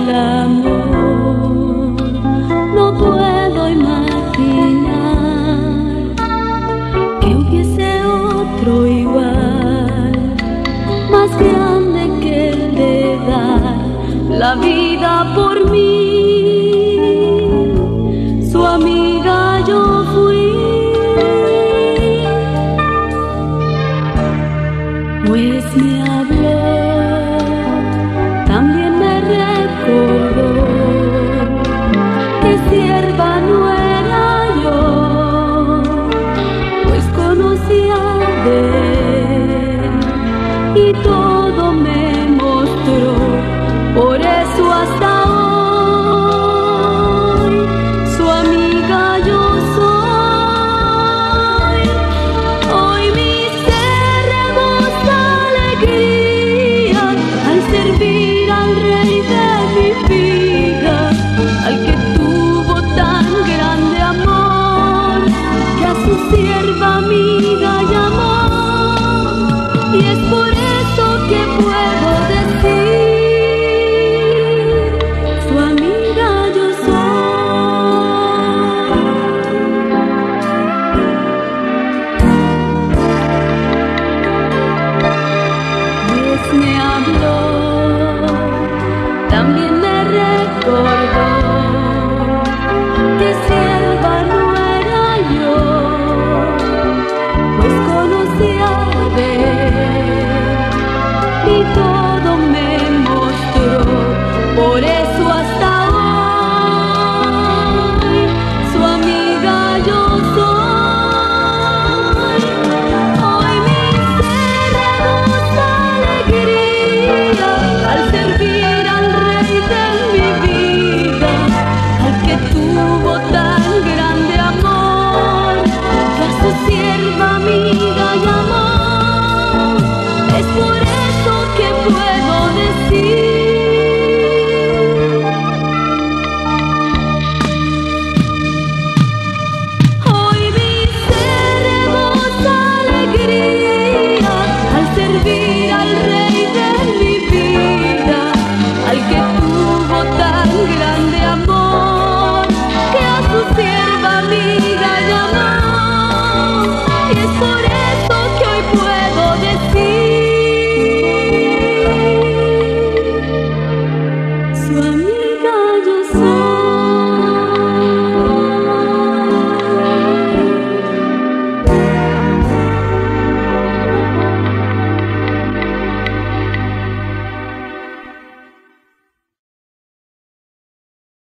amor. No puedo imaginar que hubiese otro igual, más grande que el de dar la vida por mí. Su amiga yo fui, pues me habló, también me recordó que sierva no era yo, pues conocía de él y todo me mostró. Por eso hasta hoy su amiga yo soy. Hoy mi ser rebosa alegría al servir al Rey de mi vida, al que tuvo tan grande amor, que a su sierva amiga llamó. Y es por eso que puedo decir, su amiga yo soy. Pues me habló, también me recordó que sierva no era yo, pues conocía de él y todo me mostró. Por eso hasta